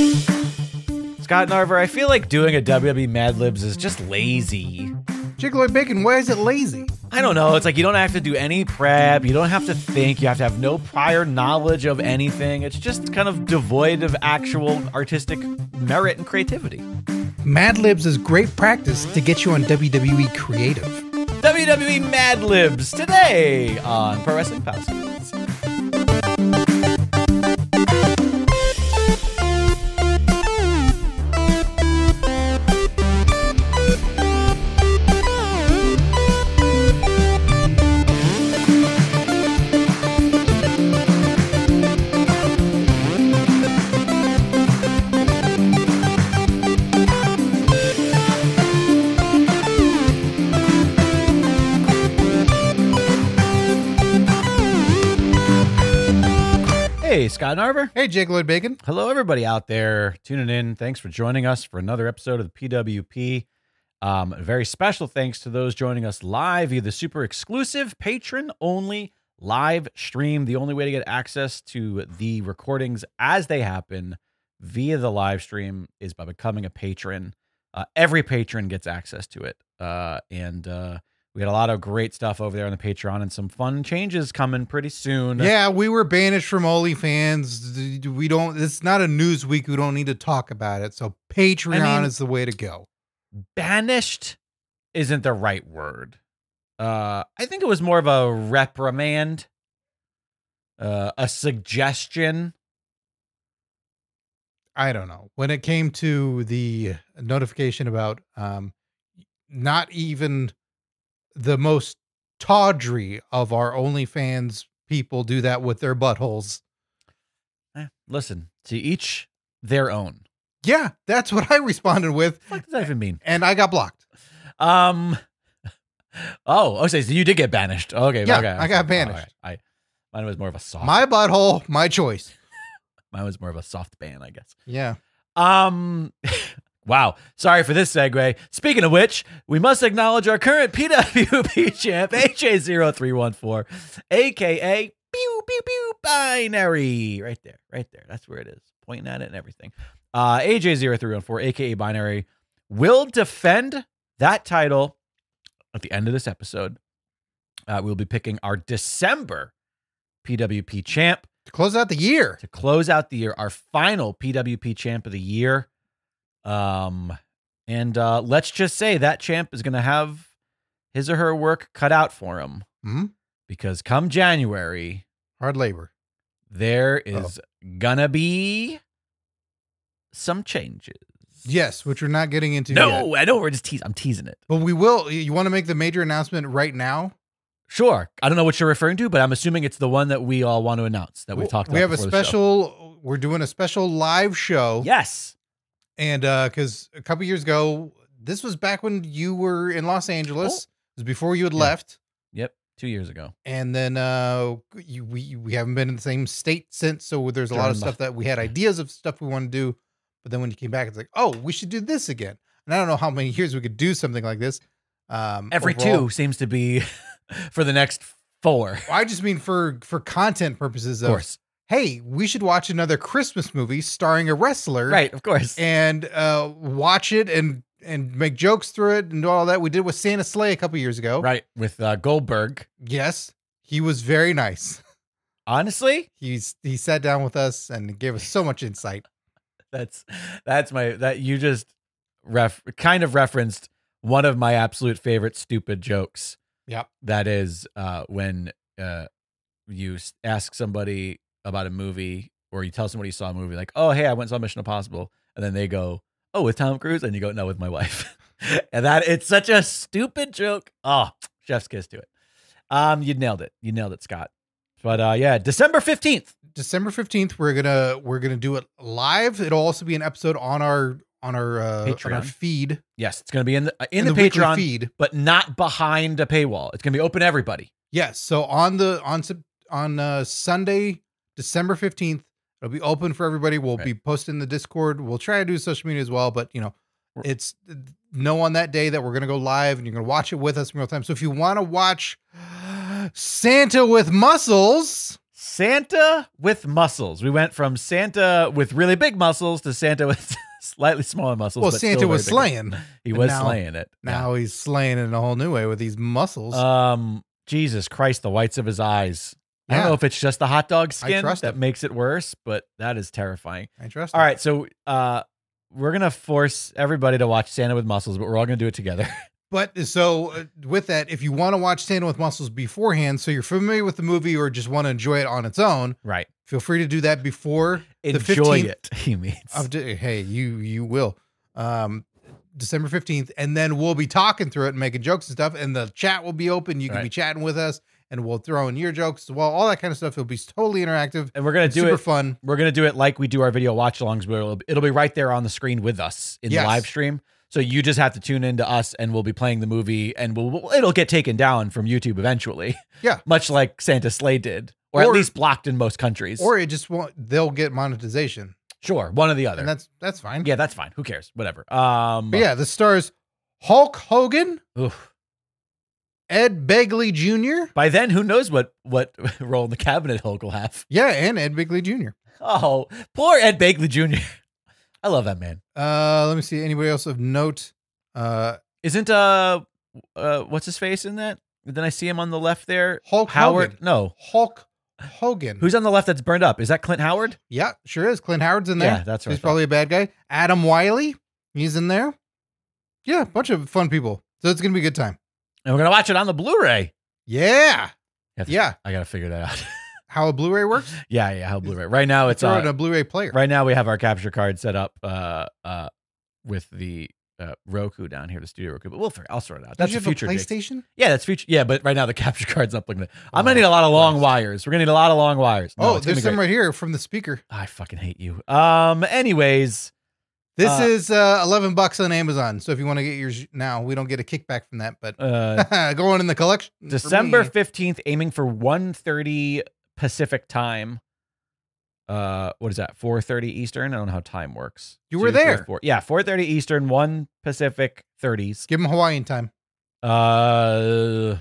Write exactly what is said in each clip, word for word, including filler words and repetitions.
Scott Narver, I feel like doing a W W E Mad Libs is just lazy. Jiggler Bacon, why is it lazy? I don't know. It's like you don't have to do any prep. You don't have to think. You have to have no prior knowledge of anything. It's just kind of devoid of actual artistic merit and creativity. Mad Libs is great practice to get you on W W E Creative. W W E Mad Libs today on Pro Wrestling Palskis. Hey, Scott Narver. Hey, Jake Lloyd Bacon. Hello, everybody out there tuning in. Thanks for joining us for another episode of the P W P. Um, a very special thanks to those joining us live via the super exclusive patron-only live stream. The only way to get access to the recordings as they happen via the live stream is by becoming a patron. Uh, every patron gets access to it. Uh, and uh, we got a lot of great stuff over there on the Patreon and some fun changes coming pretty soon. Yeah, we were banished from OnlyFans. We don't, it's not a news week. We don't need to talk about it. So Patreon I mean, is the way to go. Banished isn't the right word. Uh, I think it was more of a reprimand, uh, a suggestion. I don't know. When it came to the notification about um, not even the most tawdry of our OnlyFans people do that with their buttholes. Eh, listen, to each their own. Yeah, that's what I responded with. What does that even mean? And I got blocked. Um. Oh, okay. So you did get banished. Okay. Yeah, okay. I got banished. Oh, right. I mine was more of a soft. My butthole, my choice. Mine was more of a soft ban, I guess. Yeah. Um. Wow. Sorry for this segue. Speaking of which, we must acknowledge our current P W P champ, A J zero three one four, a k a. Pew, pew, pew, binary. Right there. Right there. That's where it is. Pointing at it and everything. Uh, A J zero three one four, a k a. Binary, will defend that title at the end of this episode. Uh, we'll be picking our December P W P champ. To close out the year. To close out the year. Our final P W P champ of the year. Um, and uh, let's just say that champ is going to have his or her work cut out for him. Mm-hmm. Because come January, hard labor, there is oh. gonna be some changes. Yes, which we're not getting into no, yet. I know we're just teasing. I'm teasing it. But we will. You want to make the major announcement right now? Sure. I don't know what you're referring to, but I'm assuming it's the one that we all want to announce that we've talked about. We have a before special, we're doing a special live show. Yes. And uh, because a couple years ago, this was back when you were in Los Angeles. Oh. It was before you had yeah. left. Yep. Two years ago. And then uh, you, we we haven't been in the same state since. So there's a During lot of the- stuff that we had ideas of stuff we want to do. But then when you came back, it's like, oh, we should do this again. And I don't know how many years we could do something like this. Um, Every overall. two seems to be for the next four. I just mean for, for content purposes. Of, of course. Hey, we should watch another Christmas movie starring a wrestler. Right, of course. And uh, watch it and and make jokes through it and do all that. We did with Santa Slay a couple years ago. Right, with uh, Goldberg. Yes, he was very nice. Honestly? He's he sat down with us and gave us so much insight. That's that's my that you just ref kind of referenced one of my absolute favorite stupid jokes. Yep. That is uh, when uh, you ask somebody about a movie, or you tell somebody you saw a movie, like, oh, hey, I went and saw Mission Impossible. And then they go, oh, with Tom Cruise? And you go, no, with my wife. And that it's such a stupid joke. Oh, chef's kiss to it. Um, you nailed it. You nailed it, Scott. But uh, yeah, December fifteenth. December fifteenth, we're gonna we're gonna do it live. It'll also be an episode on our on our uh, on our feed. Yes, it's gonna be in the uh, in, in the, the Patreon feed, but not behind a paywall. It's gonna be open to everybody. Yes. So on the on on uh, Sunday, December fifteenth, it'll be open for everybody. We'll right. be posting the Discord. We'll try to do social media as well, but you know, it's know on that day that we're gonna go live and you're gonna watch it with us in real time. So if you want to watch Santa with muscles. Santa with muscles. We went from Santa with really big muscles to Santa with slightly smaller muscles. Well, but Santa still was very big. slaying. He And was now- slaying it. Now he's slaying it in a whole new way with these muscles. Yeah. Um, Jesus Christ, the whites of his eyes. I don't Yeah. know if it's just the hot dog skin trust that him. makes it worse, but that is terrifying. I trust. All him. right, so uh, we're gonna force everybody to watch Santa with muscles, but we're all gonna do it together. But so uh, with that, if you want to watch Santa with Muscles beforehand, so you're familiar with the movie or just want to enjoy it on its own, Right. feel free to do that before the Enjoy fifteenth it. He means. of de- hey, you you will. Um December fifteenth, and then we'll be talking through it and making jokes and stuff, and the chat will be open. You can Right. be chatting with us, and we'll throw in your jokes as well, all that kind of stuff. It'll be totally interactive and we're gonna and do super it. fun. We're gonna do it like we do our video watch-alongs, where it'll, it'll be right there on the screen with us in Yes. the live stream. So you just have to tune into us, and we'll be playing the movie, and we'll, we'll it'll get taken down from YouTube eventually. Yeah. Much like Santa Slay did, or, Or- at least blocked in most countries. Or it just won't. They'll get monetization, sure, one or the other. and that's that's fine. yeah, that's fine. Who cares? Whatever. Um, But yeah, the stars Hulk Hogan, oof. Ed Begley Junior By then, who knows what what role in the cabinet Hulk will have? Yeah, and Ed Begley Junior Oh, poor Ed Begley Junior I love that man. Uh, let me see. Anybody else of note? Uh, Isn't uh, uh, what's his face in that? Then I see him on the left there. Hulk Howard. Hogan. No, Hulk Hogan. who's on the left that's burned up? Is that Clint Howard? Yeah, sure is. Clint Howard's in there. Yeah, that's right. He's probably a bad guy. Adam Wiley, he's in there. Yeah, a bunch of fun people. So it's gonna be a good time. And we're gonna watch it on the Blu-ray. Yeah. I have to- Yeah. I gotta figure that out. How a Blu-ray works? yeah, yeah. How Blu-ray? Right now it's Throw it in uh, a Blu-ray player. right now we have our capture card set up uh uh with the uh, Roku down here, the studio Roku. But we'll figure. I'll sort it out. Don't That's you the have future. a Jakes. PlayStation? Yeah, that's future. Yeah, but right now the capture card's up. Looking at. I'm gonna Oh, need a lot of long Christ. wires. We're gonna need a lot of long wires. No, oh, it's gonna there's be some great. right here from the speaker. I fucking hate you. Um. Anyways, This Uh, is uh, eleven bucks on Amazon. So if you want to get yours now, we don't get a kickback from that, but uh, going in the collection. for December me. fifteenth, aiming for one thirty Pacific time. Uh, what is that? four thirty Eastern. I don't know how time works. You were Two, three, there. four. Yeah, four thirty Eastern, one Pacific, thirties. Give them Hawaiian time. Uh,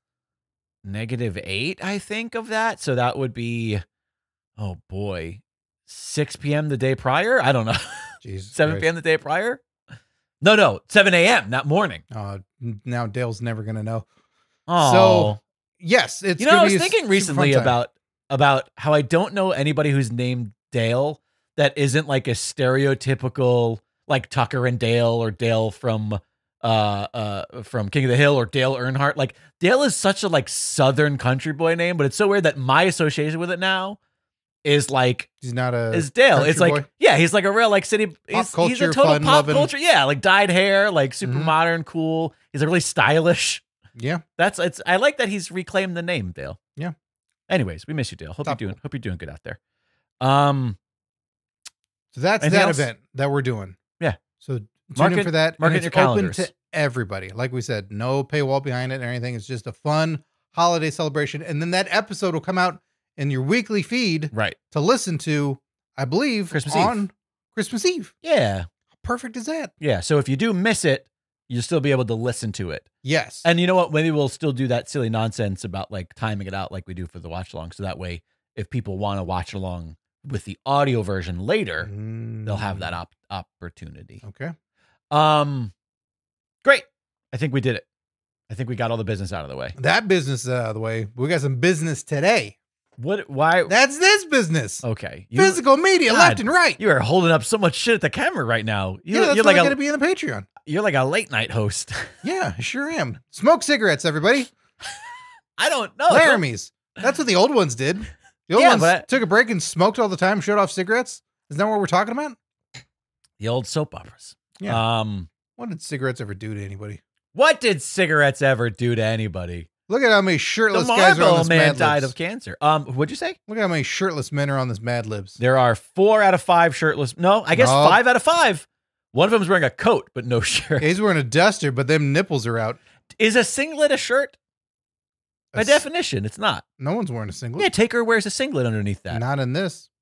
negative eight, I think, of that. So that would be, oh boy, six p.m. the day prior. I don't know. Jesus. seven p.m. the day prior. No, no, seven a.m. that morning. Uh, now Dale's never gonna know. Oh, So yes, it's. you know, gonna I was be a thinking super recently fun time. about about how I don't know anybody who's named Dale that isn't like a stereotypical like Tucker and Dale or Dale from uh uh from King of the Hill or Dale Earnhardt. Like Dale is such a like Southern country boy name, but it's so weird that my association with it now is like He's not a. is Dale. country It's like boy? yeah, he's like a real like city. He's, he's a culture, total fun pop loving. culture. Yeah, like dyed hair, like super Mhm. modern, cool. He's like really stylish. Yeah. That's it's. I like that he's reclaimed the name Dale. Yeah. Anyways, we miss you, Dale. Hope Top you're doing. cool. Hope you're doing good out there. Um, So that's Anything that else? event that we're doing. Yeah. So tune Mark in it- for that. mark and it in it's your open calendars. to everybody. Like we said, no paywall behind it or anything. It's just a fun holiday celebration. And then that episode will come out in your weekly feed right. to listen to, I believe, Christmas Eve. on Christmas Eve. Yeah. How perfect is that? Yeah. So if you do miss it, you'll still be able to listen to it. Yes. And you know what? Maybe we'll still do that silly nonsense about like timing it out like we do for the watch along. So that way, if people want to watch along with the audio version later, they'll have that op- opportunity. Mm, Okay. Um, great. I think we did it. I think we got all the business out of the way. That business out of the way. We got some business today. What? Why? That's this business. Okay. You, Physical media, God, left and right. you are holding up so much shit at the camera right now. You, yeah, that's you're why like I a gotta be in the Patreon. you're like a late night host. Yeah, I sure am. Smoke cigarettes, everybody. I don't know. Laramie's. That's what the old ones did. The old Yeah, ones but I- took a break and smoked all the time, showed off cigarettes. Isn't that what we're talking about? The old soap operas. Yeah. Um, What did cigarettes ever do to anybody? what did cigarettes ever do to anybody? Look at how many The shirtless guys are on Marlboro this Man Mad died Libs. of cancer. Um, what'd you say? Look at how many shirtless men are on this Mad Libs. There are four out of five shirtless. No, I guess No. five out of five. One of them is wearing a coat, but no shirt. He's wearing a duster, but them nipples are out. Is a singlet a shirt? By That's- definition, it's not. No one's wearing a singlet. Yeah, Taker wears a singlet underneath that. Not in this.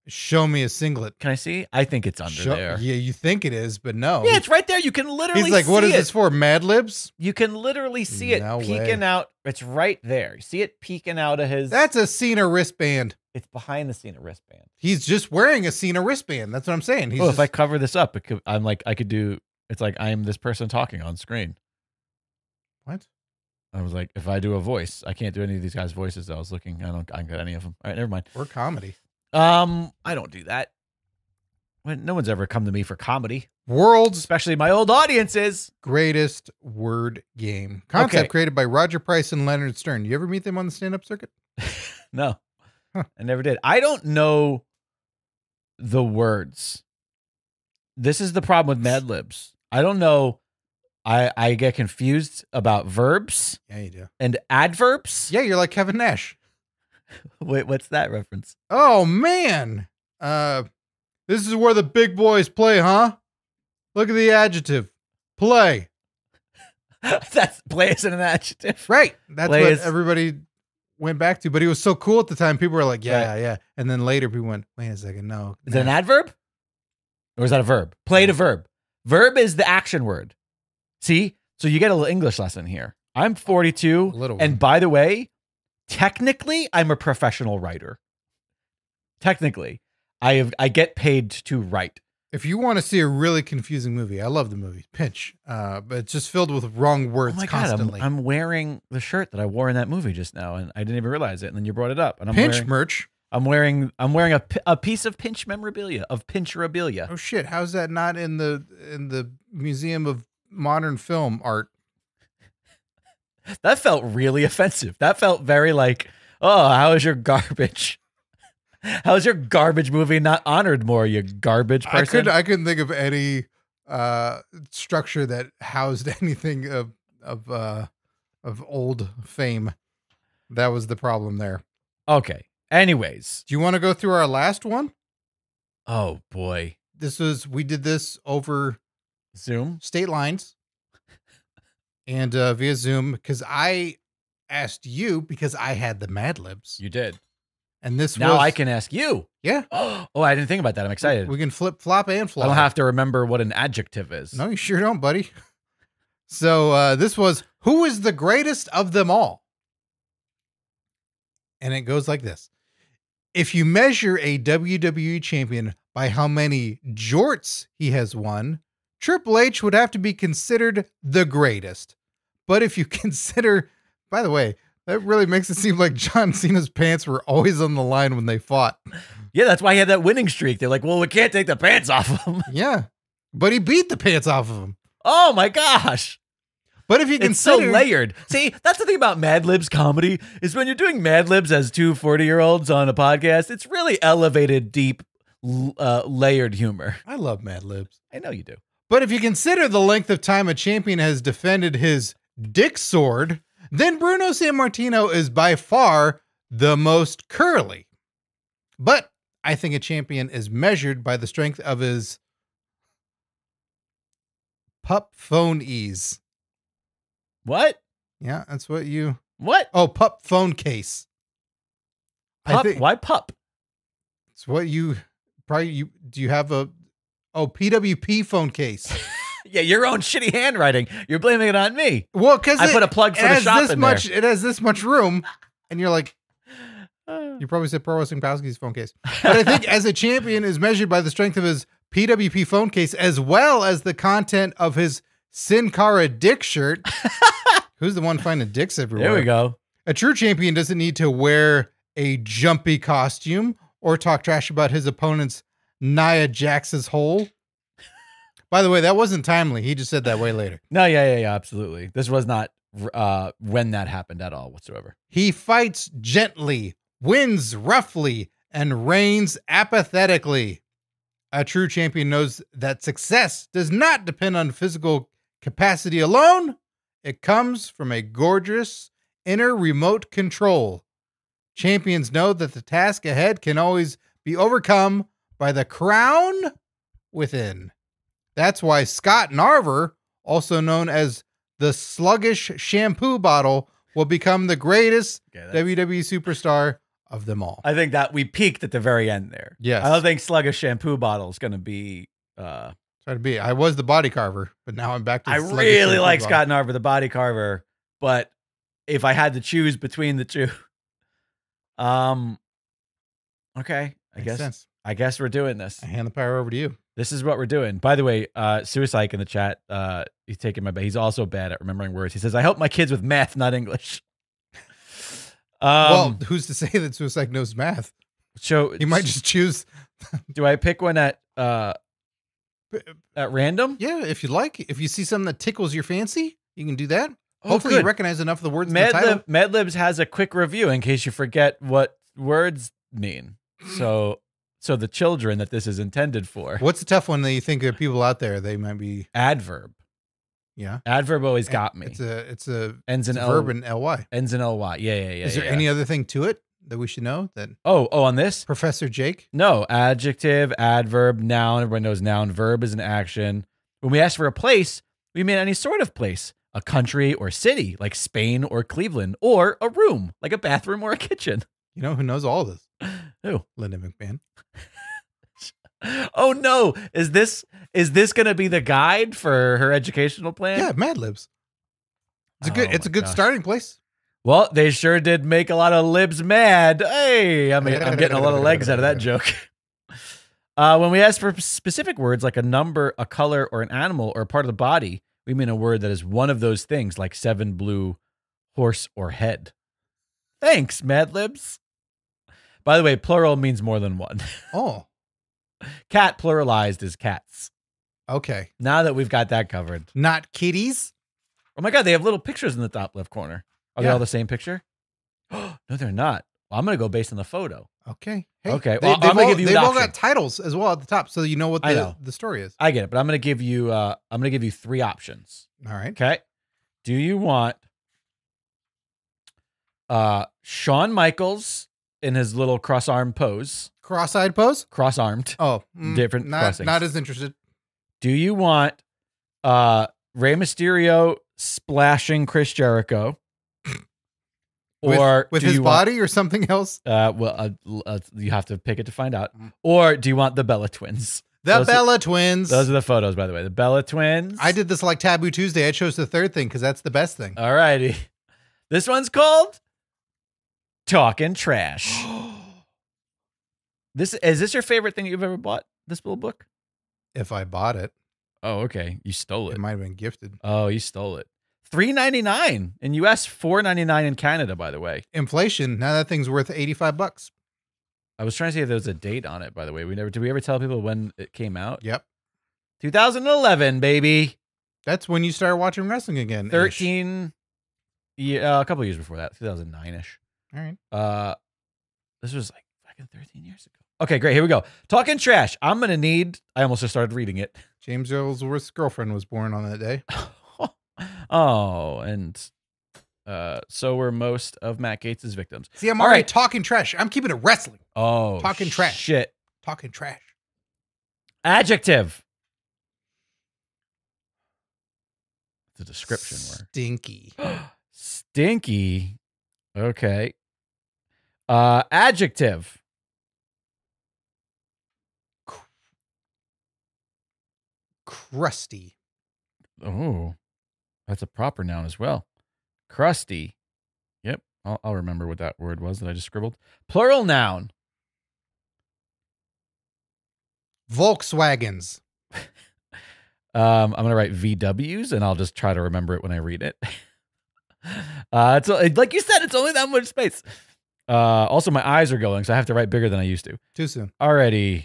Show me a singlet. Can I see? I think it's under Show, there. Yeah, you think it is, but no. Yeah, it's right there. You can literally He's like, see what is it. this for? Mad Libs? You can literally see it No peeking way. out. It's right there. See it peeking out of his. That's a Cena wristband. It's behind the Cena wristband. He's just wearing a Cena wristband. That's what I'm saying. He's Oh, just, if I cover this up, it could, I'm like, I could do. It's like I am this person talking on screen. What? I was like, if I do a voice, I can't do any of these guys' voices. I was looking. I don't. I don't get any of them. All right, never mind. Or comedy. Um, I don't do that. When no one's ever come to me for comedy, World's especially my old audiences. greatest word game. Concept Okay. created by Roger Price and Leonard Stern. You ever meet them on the stand-up circuit? No, Huh. I never did. I don't know the words. This is the problem with Mad Libs. I don't know. I I get confused about verbs Yeah, you do. and adverbs. Yeah, you're like Kevin Nash. Wait, what's that reference? Oh, man. Uh, this is where the big boys play, huh? Look at the adjective. Play. That's play as an adjective. Right. That's Play what is- everybody went back to. But he was so cool at the time. People were like, yeah, Right. yeah. And then later people went, wait a second. No. Is it an no. adverb? Or is that a verb? Play to verb. Verb is the action word. See? So you get a little English lesson here. I'm forty-two. A little And one. by the way, technically, I'm a professional writer. Technically, I have I get paid to write. If you want to see a really confusing movie, I love the movie Pinch, uh, but it's just filled with wrong words Oh my god, I'm, constantly. I'm wearing the shirt that I wore in that movie just now, and I didn't even realize it. And then you brought it up, and I'm Pinch wearing merch. I'm wearing I'm wearing a, pi- a piece of Pinch memorabilia of Pincherabilia. Oh shit! How's that not in the in the Museum of Modern Film Art? That felt really offensive. That felt very like, oh, how is your garbage? How is your garbage movie not honored more, you garbage person? I couldn't. I couldn't think of any uh, structure that housed anything of of uh, of old fame. That was the problem there. Okay. Anyways. Do you want to go through our last one? Oh boy. This was we did this over Zoom. state lines and uh, via Zoom because I asked you because I had the Mad Libs, You did. and this Now was, I can ask you. yeah. Oh, I didn't think about that. I'm excited. We can flip flop and fly. I don't have to remember what an adjective is. No, you sure don't, buddy. So uh, this was who is the greatest of them all, and it goes like this: if you measure a W W E champion by how many jorts he has won, Triple H would have to be considered the greatest. But if you consider, by the way, that really makes it seem like John Cena's pants were always on the line when they fought. Yeah, that's why he had that winning streak. They're like, well, we can't take the pants off him. Yeah, but he beat the pants off of him. Oh my gosh. But if you It's so consider, layered. See, that's the thing about Mad Libs comedy is when you're doing Mad Libs as two forty-year-olds on a podcast, it's really elevated, deep, l- uh, layered humor. I love Mad Libs. I know you do. But if you consider the length of time a champion has defended his dick sword, then Bruno Sammartino is by far the most curly. But I think a champion is measured by the strength of his pup phone ease. What? Yeah, that's what you... What? Oh, pup phone case. I Pup? think Why pup? it's what you... Probably you... Do you have a... Oh, P W P phone case. Yeah, your own shitty handwriting. You're blaming it on me. Well, because I put a plug for the has shop this in much, there. It has this much room, and you're like, Uh, you probably said Pro Wrestling Palskis phone case. But I think as a champion is measured by the strength of his P W P phone case, as well as the content of his Sin Cara dick shirt. Who's the one finding dicks everywhere? There we go. A true champion doesn't need to wear a jumpy costume or talk trash about his opponent's Nia Jax's hole. By the way, that wasn't timely. He just said that way later. No, yeah, yeah, yeah, absolutely. This was not uh, when that happened at all whatsoever. He fights gently, wins roughly, and reigns apathetically. A true champion knows that success does not depend on physical capacity alone. It comes from a gorgeous inner remote control. Champions know that the task ahead can always be overcome by the crown within. That's why Scott Narver, also known as the sluggish shampoo bottle, will become the greatest Okay, that's- W W E superstar of them all. I think that we peaked at the very end there. Yes. I don't think Sluggish shampoo bottle is going to be. Uh, Try to be. I was the body carver, but now I'm back to. The I Sluggish really shampoo like bottle. Scott Narver, the body carver, but if I had to choose between the two, um, okay, I Makes guess sense. I guess we're doing this. I hand the power over to you. This is what we're doing. By the way, uh, Suicide in the chat, uh, he's taking my. He's also bad at remembering words. He says, "I help my kids with math, not English." Um, well, who's to say that Suicide knows math? So He might just choose. Do I pick one at uh at random? Yeah, if you like. If you see something that tickles your fancy, you can do that. Oh, Hopefully, good. you recognize enough of the words in the Mad, title. Lib, Mad Libs has a quick review in case you forget what words mean. So, so the children that this is intended for. What's the tough one that you think of people out there? They might be. Adverb. Yeah. Adverb always got me. It's a. It's a. Ends in it's a L, verb in L Y. Ends in L Y. Yeah, yeah, yeah. Is there yeah. any other thing to it that we should know? That Oh, oh, on this? Professor Jake? No. Adjective, adverb, noun. Everyone knows noun. Verb is an action. When we ask for a place, we mean any sort of place. A country or city, like Spain or Cleveland, or a room, like a bathroom or a kitchen. You know who knows all this? Who? Linda McMahon. Oh no! Is this is this going to be the guide for her educational plan? Yeah, Mad Libs. It's a Oh good. It's a my good gosh. starting place. Well, they sure did make a lot of libs mad. Hey, I mean, I'm getting a lot of legs out of that joke. Uh, when we ask for specific words like a number, a color, or an animal, or a part of the body, we mean a word that is one of those things, like seven blue, horse, or head. Thanks, Mad Libs. By the way, plural means more than one. Oh, Cat pluralized is cats. okay. Now that we've got that covered. Not kitties. Oh my God, they have little pictures in the top left corner. Are they Yeah. all the same picture? No, they're not. Well, I'm going to go based on the photo. Okay. Hey, Okay, They, well, they've I'm gonna all, give you an they've all option. got titles as well at the top, so you know what I the, know. the story is. I get it, but I'm going to give you. Uh, I'm going to give you three options. All right. Okay. Do you want uh, Shawn Michaels in his little cross-armed pose, Cross-eyed pose. cross-armed? Oh, mm, Different Not crossings. not as interested. Do you want uh, Rey Mysterio splashing Chris Jericho, With, or with do his you want- body or something else. Uh, well, uh, l- uh, you have to pick it to find out. Mm. Or do you want the Bella Twins? The Those are- Bella Twins. Those are the photos, by the way. The Bella Twins. I did this like Taboo Tuesday. I chose the third thing because that's the best thing. All righty. This one's called Talking Trash. This is this your favorite thing you've ever bought? This little book? If I bought it, Oh, okay. You stole it it. might have been gifted. Oh, you stole it. three ninety-nine in U S, four ninety-nine in Canada, by the way. Inflation. Now that thing's worth eighty-five bucks. I was trying to see if there was a date on it, by the way. We never did we ever tell people when it came out? Yep. two thousand eleven, baby. That's when you start watching wrestling again. thirteen yeah, a couple of years before that, two thousand nine-ish. All right. Uh this was like fucking thirteen years ago. Okay, great. Here we go. Talking Trash. I'm going to need I almost just started reading it. James Ellsworth's girlfriend was born on that day. Oh, and uh so were most of Matt Gates' victims. See, I'm All already right. talking trash. I'm keeping it wrestling. Oh, Talking trash. Shit. Talking trash. Adjective. It's a description word. Stinky. Stinky. Okay. Uh, adjective. Crusty. Oh, that's a proper noun as well. Crusty. Yep. I'll, I'll remember what that word was that I just scribbled. Plural noun. Volkswagens. Um, I'm gonna write V Ws, and I'll just try to remember it when I read it. uh, it's like you said, it's only that much space. Uh, also my eyes are going, so I have to write bigger than I used to. Too soon. Alrighty.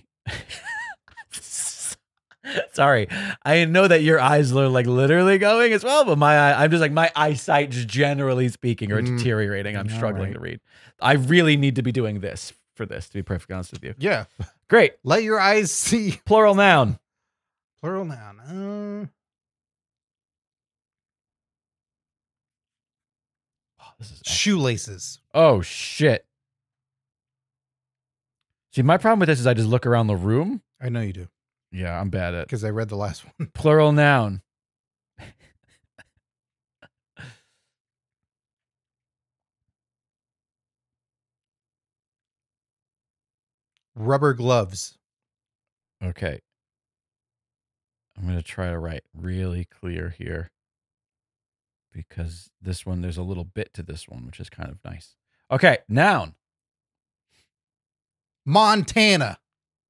Sorry, I know that your eyes are like literally going as well, but my eye, I'm just like my eyesight, just generally speaking, are Mm. deteriorating. I'm All struggling right. to read. I really need to be doing this for this, to be perfectly honest with you. Yeah. Great. Let your eyes see. Plural noun. Plural noun. Uh, Oh, this is shoelaces. oh shit. See, my problem with this is I just look around the room. I know you do Yeah, I'm bad at because I read the last one. plural noun. Rubber gloves. Okay. I'm going to try to write really clear here because this one, there's a little bit to this one, which is kind of nice. Okay. Noun. Montana.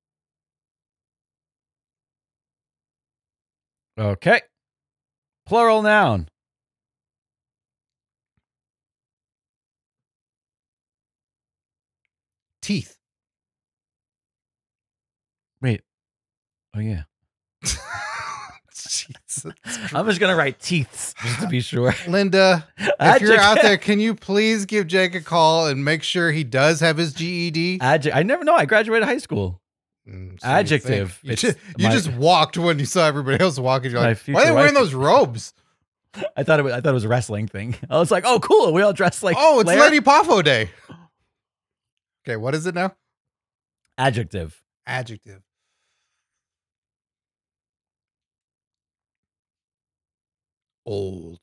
Okay. Plural noun. Teeth. Wait. Oh, yeah. Jesus. I'm just going to write teeths just to be sure. Linda, if you're out there, can you please give Jake a call and make sure he does have his G E D? Adjective. I never know. I graduated high school. Mm, so Adjective. You, It's just, you my- just walked when you saw everybody else walking. You're My like, future why are they wearing wife- those robes? I thought it was, I thought it was a wrestling thing. I was like, oh, cool. We all dress like Oh, it's Flair. Lady Poffo Day. Okay, what is it now? Adjective. Adjective. Old.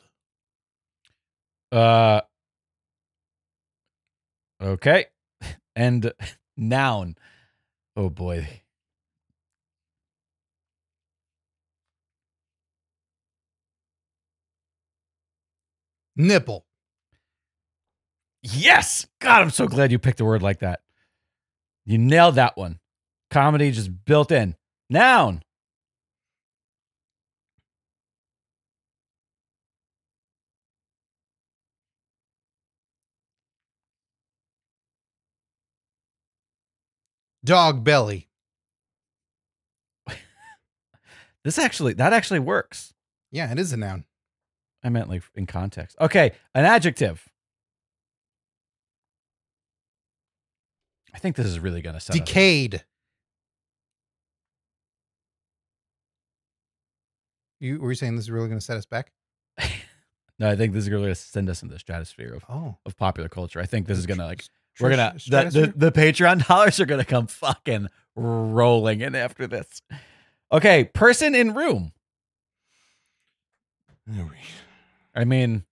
Uh. Okay. And noun. Oh, boy. Nipple. Yes. God, I'm so glad you picked a word like that. You nailed that one. Comedy just built in. Noun. Dog belly. This actually, that actually works. Yeah, it is a noun. I meant like in context. Okay. An adjective. I think this is really going to set us up. Decayed. You were you saying this is really going to set us back? No, I think this is going to send us into the stratosphere of, Oh, of popular culture. I think this is going to like, Tr- we're going to, the, stratosphere? the, the Patreon dollars are going to come fucking rolling in after this. Okay. Person in room. There we- I mean,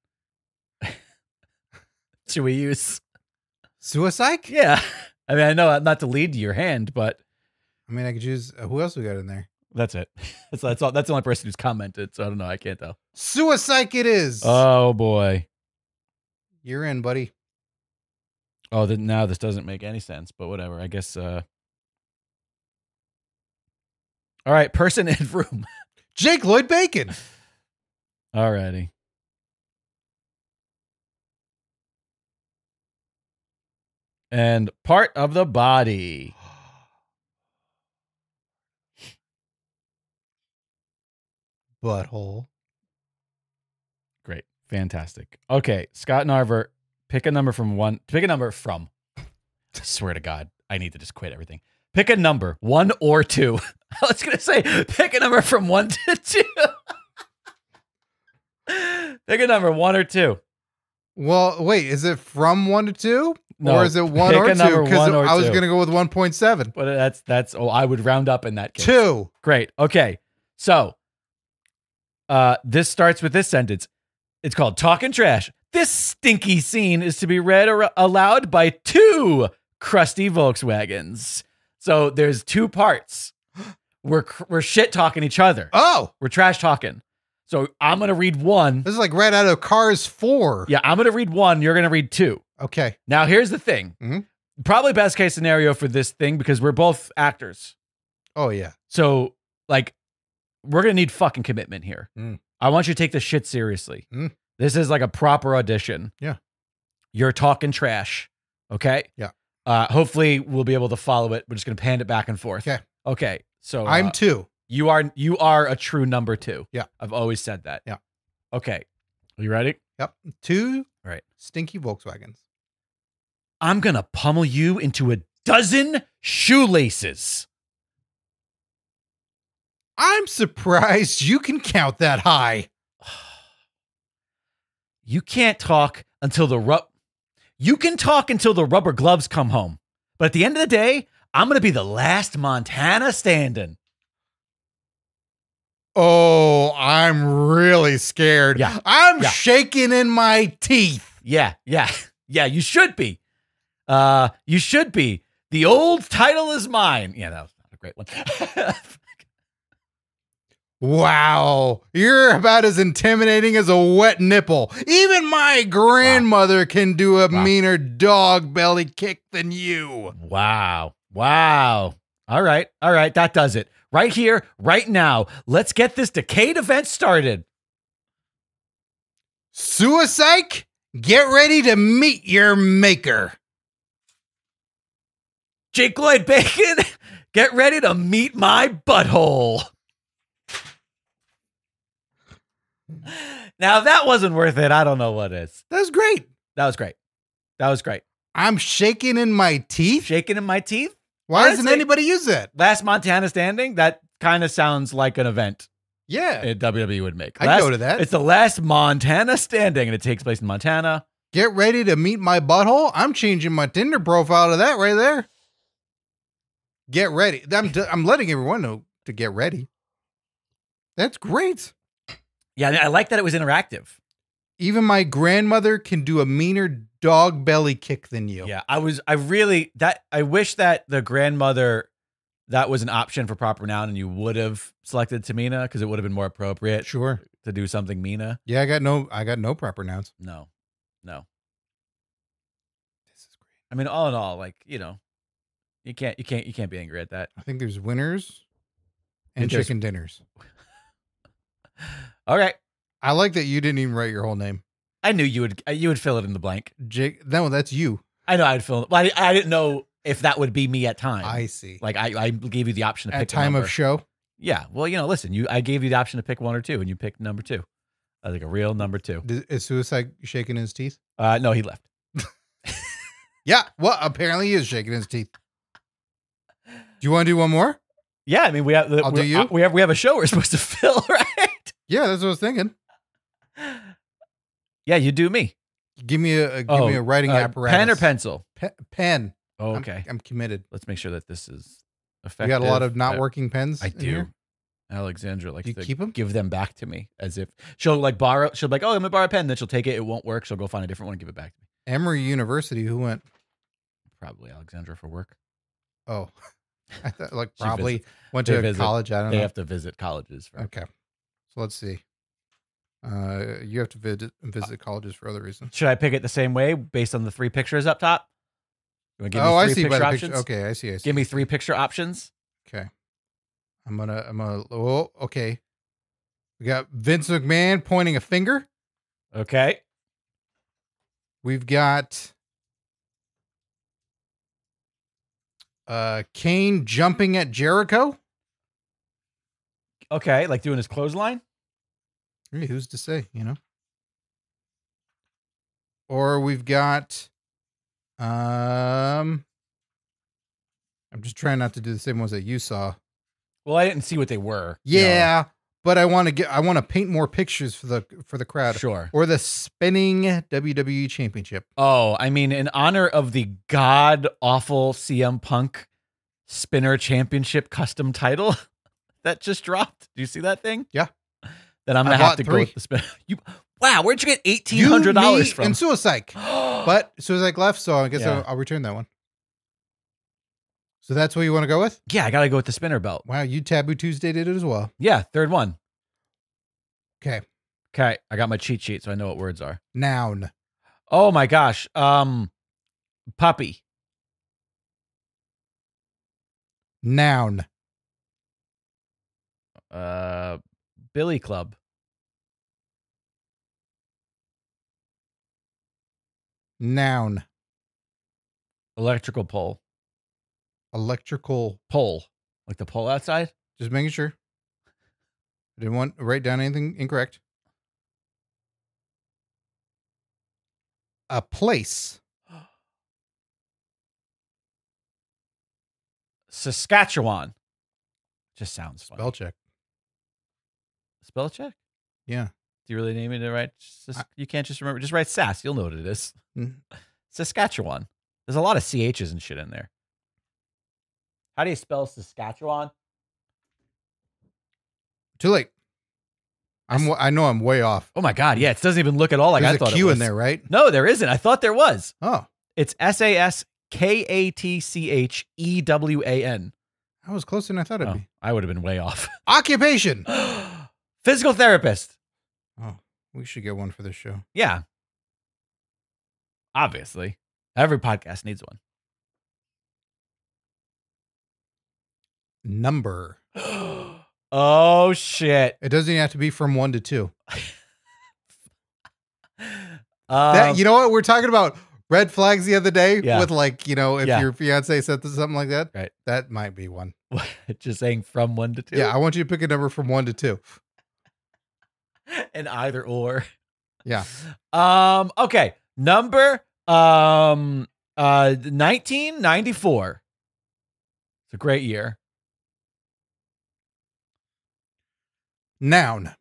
should we use? Suicide? Yeah. I mean, I know not to lead to your hand, but I mean, I could use uh, who else we got in there? that's it. That's that's all. That's the only person who's commented. So I don't know. I can't tell. Suicide it is. Oh boy. You're in, buddy. Oh, then now this doesn't make any sense. But whatever. I guess. uh All right. Person in room. Jake Lloyd Bacon. Alrighty. And part of the body. Butthole. Great. Fantastic. Okay. Scott Narver, pick a number from one. Pick a number from. I swear to God, I need to just quit everything. Pick a number, one or two. I was going to say, pick a number from one to two. Pick a number, one or two. Well, wait, is it from one to two? No, or is it one pick or a number, two? Because one or I was two. going to go with one point seven. But that's, that's, oh, I would round up in that case. Two. Great. Okay. So, uh, this starts with this sentence. It's called Talking Trash. This stinky scene is to be read or aloud by two crusty Volkswagens. So there's two parts. We're we're shit talking each other. Oh, We're trash talking. So I'm gonna read one. this is like right out of Cars four. Yeah, I'm gonna read one. You're gonna read two. Okay. Now here's the thing. Mhm. Probably best case scenario for this thing because we're both actors. Oh, yeah. So like, we're gonna need fucking commitment here. Mm. I want you to take this shit seriously. Mm. This is like a proper audition. Yeah. You're talking trash. Okay. Yeah. Uh, hopefully we'll be able to follow it. We're just gonna pan it back and forth. Okay. Okay. So I'm uh, two. you are you are a true number two. Yeah. I've always said that. Yeah. Okay. Are you ready? Yep. Two All right. stinky Volkswagens. I'm gonna pummel you into a dozen shoelaces. I'm surprised you can count that high. You can't talk until the rub. You can talk until the rubber gloves come home. But at the end of the day, I'm going to be the last Montana standing. Oh, I'm really scared. Yeah. I'm Yeah. shaking in my teeth. Yeah, yeah, yeah, you should be. Uh, you should be. The old title is mine. Yeah, that was not a great one. Wow, you're about as intimidating as a wet nipple. Even my grandmother wow. can do a wow. meaner dog belly kick than you. Wow. Wow. All right. All right. That does it. Right here, right now. Let's get this Decade event started. Suicide, get ready to meet your maker. Jake Lloyd Bacon, get ready to meet my butthole. Now, if that wasn't worth it, I don't know what is. That was great. That was great. That was great. I'm shaking in my teeth. Shaking in my teeth? Why Honestly, doesn't anybody use that? Last Montana Standing? That kind of sounds like an event. Yeah. W W E would make. I'd last, go to that. It's the last Montana Standing, and it takes place in Montana. Get ready to meet my butthole. I'm changing my Tinder profile to that right there. Get ready. I'm, I'm letting everyone know to get ready. That's great. Yeah, I like that it was interactive. Even my grandmother can do a meaner dog belly kick than you. Yeah, I was, I really, that, I wish that the grandmother, that was an option for proper noun and you would have selected Tamina because it would have been more appropriate. Sure. To do something Mina. Yeah, I got no, I got no proper nouns. No, no. This is great. I mean, all in all, like, you know, you can't, you can't, you can't be angry at that. I think there's winners and chicken dinners. All right. I like that you didn't even write your whole name. I knew you would you would fill it in the blank. Jake, no, that's you. I know I'd fill it. Well, I, I didn't know if that would be me at time. I see. Like I, I gave you the option to at pick time a of show. Yeah. Well, you know, listen, you I gave you the option to pick one or two, and you picked number two. I think a real number two. Is Suicide shaking his teeth? Uh, no, he left. Yeah. Well, apparently he is shaking his teeth. Do you want to do one more? Yeah. I mean, we have. I'll do you. We have. We have a show we're supposed to fill, right? Yeah, that's what I was thinking. Yeah, you do me. Give me a give oh, me a writing uh, apparatus. Pen or pencil? Pe- pen. Oh, okay. I'm, I'm committed. Let's make sure that this is effective. You got a lot of not working pens. I do. Here? Alexandra likes you to keep them? give them back to me as if she'll like borrow. She'll be like, "Oh, I'm gonna borrow a pen." Then she'll take it. It won't work. She'll go find a different one and give it back to me. Emory University. Who went? Probably Alexandra for work. Oh, I thought like probably visits. went They to visit. college. I don't They know. have to visit colleges. For Okay, so let's see. Uh, you have to visit visit colleges for other reasons. Should I pick it the same way based on the three pictures up top? You want to give Oh, me I three see. By picture the options? picture. Okay, I see. I see. Give me three picture options. Okay, I'm gonna. I'm gonna. Oh, okay. We got Vince McMahon pointing a finger. Okay. We've got uh Kane jumping at Jericho. Okay, like doing his clothesline. Hey, who's to say, you know? Or we've got um I'm just trying not to do the same ones that you saw. Well, I didn't see what they were. Yeah, no. But I want to get I want to paint more pictures for the for the crowd. Sure. Or the spinning W W E championship. Oh, I mean, in honor of the god awful C M Punk Spinner Championship custom title that just dropped. Do you see that thing? Yeah. Then I'm gonna I have to three. go with the spin. You, wow, where'd you get eighteen hundred dollars from? And Suicide, but Suicide left, so I guess Yeah. I'll, I'll return that one. So that's what you want to go with? Yeah, I gotta go with the spinner belt. Wow, you Taboo Tuesday did it as well. Yeah, third one. Okay. Okay, I got my cheat sheet, so I know what words are. Noun. Oh my gosh, um, puppy. Noun. Uh, Billy Club. Noun. Electrical pole. Electrical. Pole, like the pole outside. Just making sure. I didn't want to write down anything incorrect. A place. Saskatchewan. Just sounds fun. Spell check. Spell check? Yeah. Do you really name it right? Sas- I- you can't just remember. Just write Sass. You'll know what it is. Mm. Saskatchewan. There's a lot of C H's and shit in there. How do you spell Saskatchewan? Too late. I'm. I know I'm way off. Oh my God. Yeah. It doesn't even look at all like There's I thought a Q it was. in there, right? No, there isn't. I thought there was. Oh. It's S A S K A T C H E W A N. I was closer than I thought it'd Oh, be. I would have been way off. Occupation. Physical therapist. Oh, we should get one for this show. Yeah. Obviously. Every podcast needs one. Number. Oh, shit. It doesn't even have to be from one to two. Um, That, you know what? We're talking about red flags the other day Yeah. with, like, you know, if Yeah. your fiance said something like that. Right. That might be one. Just saying from one to two. Yeah, I want you to pick a number from one to two. And either or. Yeah. Um, okay. Number um uh nineteen ninety-four. It's a great year. Noun.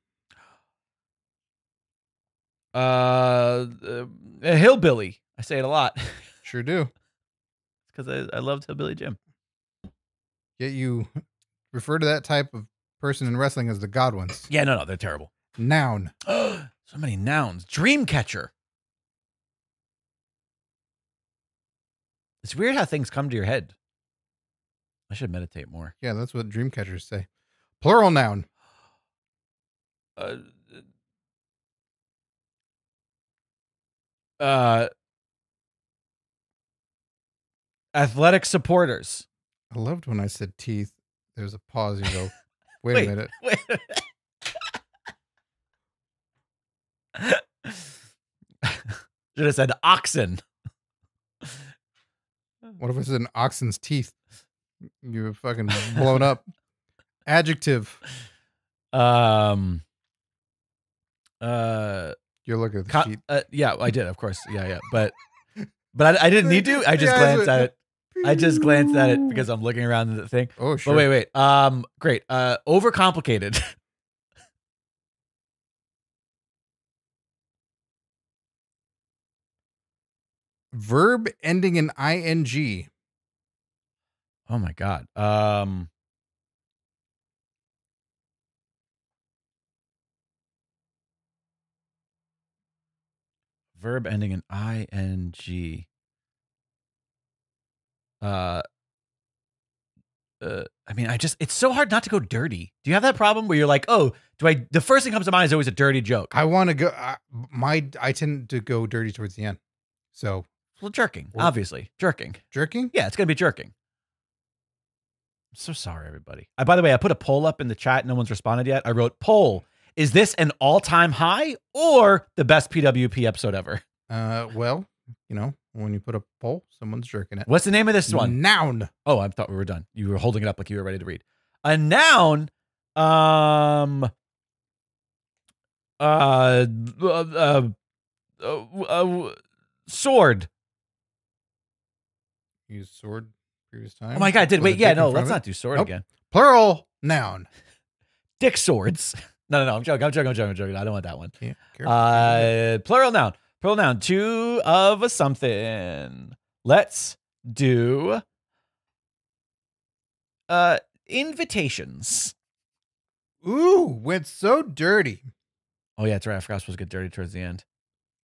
Uh, uh a hillbilly. I say it a lot. Sure do. Because I, I loved Hillbilly Jim. Yet you refer to that type of person in wrestling as the Godwins. Yeah, no, no, they're terrible. Noun. So many nouns. Dreamcatcher. It's weird how things come to your head. I should meditate more. Yeah, that's what dream catchers say. Plural noun. Uh, uh, athletic supporters. I loved when I said teeth. There's a pause. You go, wait, Wait, a minute. Wait. Should have said oxen. What if I said an oxen's teeth? You were fucking blown up. Adjective. Um. Uh. You're looking at the Co- sheet. uh, yeah, I did, of course. Yeah, yeah, but but I, I didn't need to. I just Yeah, glanced I- at it. I just glanced at it because I'm looking around the thing. Oh, sure. But wait, wait. Um, great. Uh, overcomplicated. Verb ending in ing. Oh my god. Um. Verb ending in ing. Uh. Uh, I mean, I just, it's so hard not to go dirty. Do you have that problem where you're like, oh, do I, the first thing comes to mind is always a dirty joke. I want to go. Uh, my I tend to go dirty towards the end. So Well, jerking, Or- obviously. Jerking. jerking. Yeah, it's going to be jerking. I'm so sorry, everybody. I, by the way, I put a poll up in the chat. No one's responded yet. I wrote, poll, is this an all-time high or the best P W P episode ever? Uh, well, you know, when you put a poll, someone's jerking it. What's the name of this one? Noun. Oh, I thought we were done. You were holding it up like you were ready to read. A noun, um, uh, uh, uh, uh, uh sword. Use sword previous time. Oh my God, did With a wait? Yeah, dick in no, front let's of it? not do sword Nope. again. Plural noun. Dick swords. No, no, no. I'm joking. I'm joking. I'm joking. I'm joking. I don't want that one. Yeah, careful. Uh, plural noun. Plural noun. Two of a something. Let's do uh invitations. Ooh, went so dirty. Oh yeah, that's right. I forgot I was supposed to get dirty towards the end.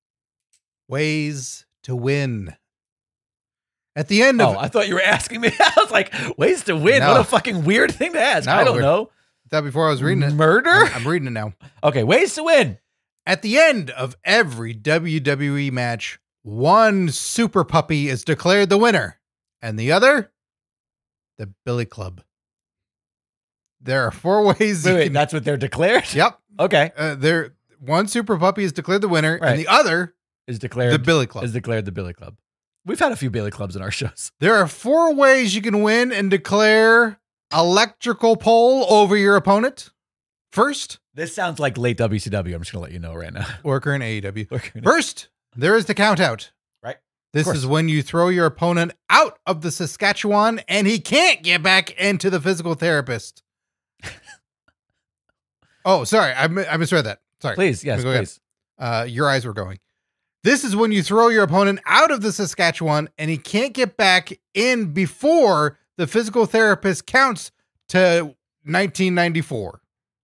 Ways to win. At the end of Oh, I thought you were asking me. I was like, ways to win. No. What a fucking weird thing to ask. No, I don't we're- know. that before I was reading it. Murder? I'm, I'm reading it now. Okay, ways to win. At the end of every W W E match, one super puppy is declared the winner, and the other, the Billy Club. There are four ways. Wait, you wait, can- that's what they're declared? Yep. Okay. Uh, there, one super puppy is declared the winner, Right. and the other, Is declared the Billy Club. is declared the Billy Club. We've had a few Billy Clubs in our shows. There are four ways you can win and declare electrical pole over your opponent. First, This sounds like late W C W. I'm just gonna let you know right now. or current A E W. We're gonna- First, there is the count out. Right. This course. is when you throw your opponent out of the Saskatchewan and he can't get back into the physical therapist. Oh, sorry. I, mi- I misread that. Sorry. Please, yes, Go ahead. please. Uh, your eyes were going. This is when you throw your opponent out of the Saskatchewan and he can't get back in before the physical therapist counts to nineteen ninety-four.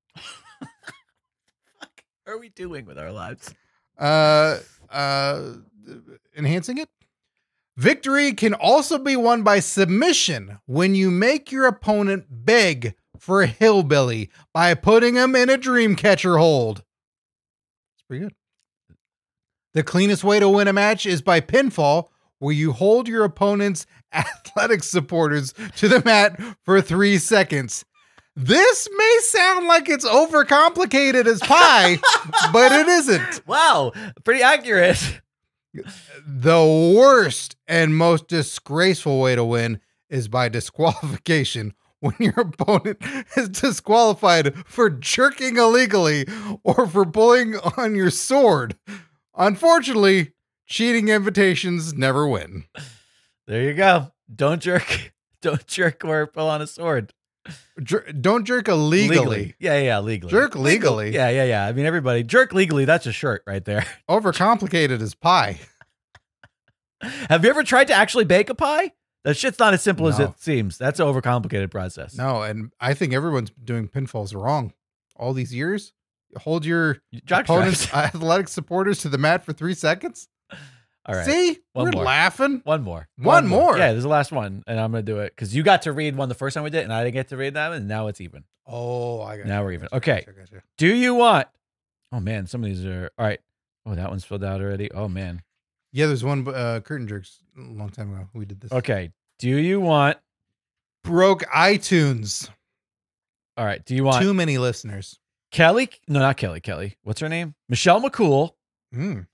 What are we doing with our lives? Uh, uh, enhancing it. Victory can also be won by submission when you make your opponent beg for a hillbilly by putting him in a dream catcher hold. It's pretty good. The cleanest way to win a match is by pinfall, where you hold your opponent's athletic supporters to the mat for three seconds. This may sound like it's overcomplicated as pie, but it isn't. Wow, pretty accurate. The worst and most disgraceful way to win is by disqualification, when your opponent is disqualified for jerking illegally or for pulling on your sword. Unfortunately, cheating invitations never win. There you go. Don't jerk. Don't jerk or pull on a sword. Jer- don't jerk illegally. Legally. Yeah, yeah, legally. Jerk legally. Legal. Yeah, yeah, yeah. I mean, everybody, jerk legally. That's a shirt right there. Overcomplicated as pie. Have you ever tried to actually bake a pie? That shit's not as simple as No. it seems. That's an overcomplicated process. No, and I think everyone's doing pinfalls wrong all these years. Hold your Jock opponent's straps. athletic supporters to the mat for three seconds. All right. See, One we're more. laughing. One more. One more. Yeah, there's the last one, and I'm going to do it because you got to read one the first time we did it, and I didn't get to read that one, and now it's even. Oh, I got Now you, we're I even. got you, Okay. I got you, I got you. Do you want... Oh, man, some of these are... All right. Oh, that one's filled out already. Oh, man. Yeah, there's one uh, curtain jerks a long time ago. We did this. Okay. Do you want... Broke iTunes. All right. Do you want... Too many listeners. Kelly? No, not Kelly. Kelly. What's her name? Michelle McCool. Mm.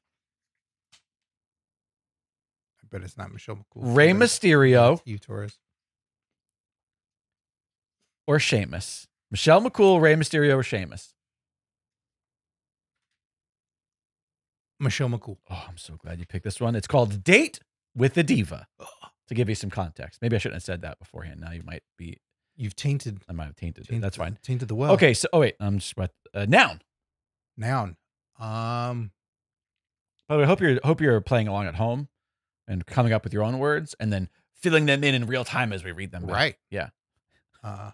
I bet it's not Michelle McCool. Rey I bet it's Mysterio. You, Torres. Or Sheamus. Michelle McCool, Rey Mysterio, or Sheamus. Michelle McCool. Oh, I'm so glad you picked this one. It's called Date with the Diva. To give you some context. Maybe I shouldn't have said that beforehand. Now you might be... You've tainted. I might have tainted, tainted it. That's fine. Tainted the well. Okay, so... Oh, wait. I'm just... What, uh, noun. Noun. Um. By the way, I hope you're, hope you're playing along at home and coming up with your own words and then filling them in in real time as we read them back. Right. Yeah. Uh.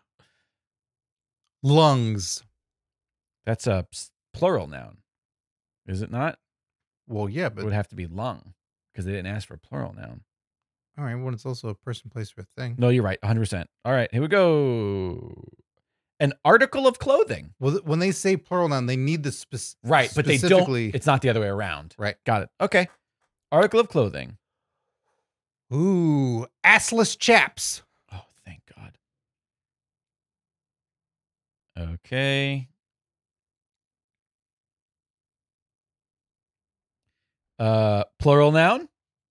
Lungs. That's a s- plural noun. Is it not? Well, yeah, It but would have to be lung because they didn't ask for a plural noun. all right. Well, it's also a person, place, or thing. No, you're right. one hundred percent. All right, here we go. An article of clothing. Well, th- when they say plural noun, they need the spec- Right, but they specifically. don't. It's not the other way around. Right. Got it. Okay. Article of clothing. Ooh, assless chaps. Oh, thank God. Okay. Uh, plural noun.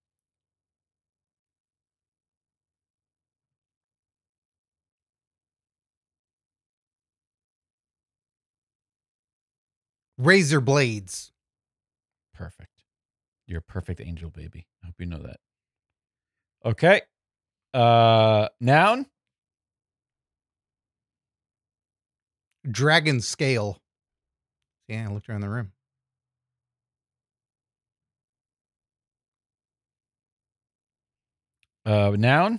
Razor blades. Perfect. You're a perfect angel, baby. I hope you know that. Okay. Uh, noun. Dragon scale. Yeah, I looked around the room. Uh, noun.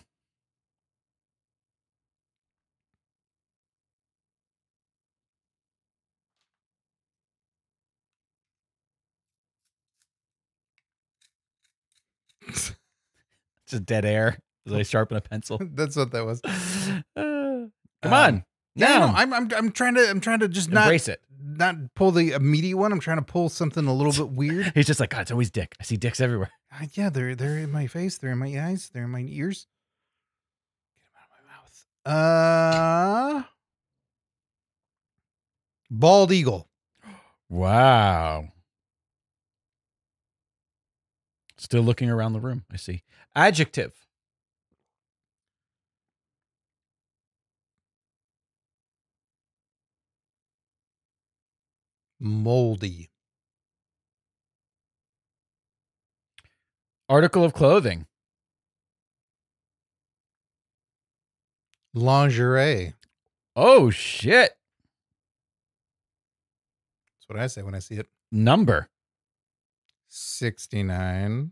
Just dead air as I sharpen a pencil. That's what that was. Uh, come Um, on. Yeah, Noun. no, I'm, I'm, I'm trying to, I'm trying to just not, Embrace it. not pull the immediate one. I'm trying to pull something a little bit weird. He's just like, God, it's always dick. I see dicks everywhere. Uh, yeah, they're, they're in my face. They're in my eyes. They're in my ears. Get them out of my mouth. Uh, bald eagle. Wow. Still looking around the room. I see. Adjective. Moldy. Article of clothing. Lingerie. Oh, shit. That's what I say when I see it. Number. sixty-nine.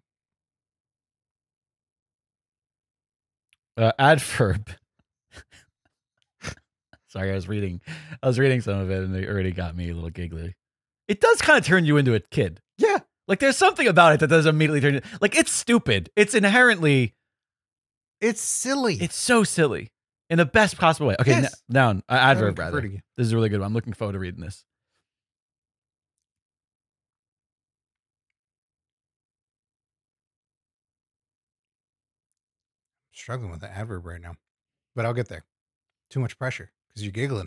Uh, adverb. Sorry, I was reading. I was reading some of it, and they already got me a little giggly. It does kind of turn you into a kid. Yeah. Like, there's something about it that doesn't immediately turn it. Like, it's stupid. It's inherently. It's silly. It's so silly in the best possible way. Okay, Yes. n- down. Uh, adverb, I'm rather. converting you. This is a really good one. I'm looking forward to reading this. Struggling with the adverb right now, but I'll get there. Too much pressure because you're giggling.